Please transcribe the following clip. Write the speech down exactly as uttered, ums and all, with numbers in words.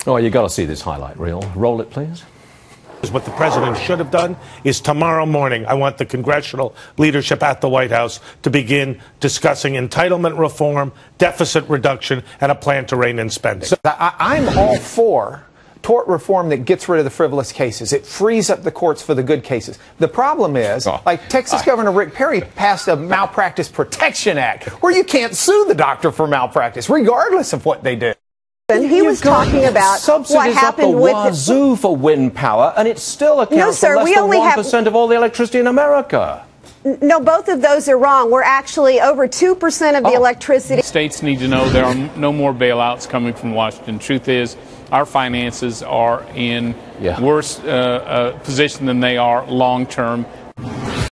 Oh, you got to see this highlight reel. Roll it, please. What the president should have done is tomorrow morning, I want the congressional leadership at the White House to begin discussing entitlement reform, deficit reduction, and a plan to rein in spending. So I, I'm all for tort reform that gets rid of the frivolous cases. It frees up the courts for the good cases. The problem is, oh, like Texas I, Governor Rick Perry passed a Malpractice Protection Act where you can't sue the doctor for malpractice, regardless of what they do. And he was talking about what happened with the wazoo for wind power, and it still accounts no, sir, for less we than only one percent have... of all the electricity in America. No, both of those are wrong. We're actually over two percent of the oh. electricity. States need to know there are no more bailouts coming from Washington. Truth is, our finances are in yeah. worse uh, uh, position than they are long term.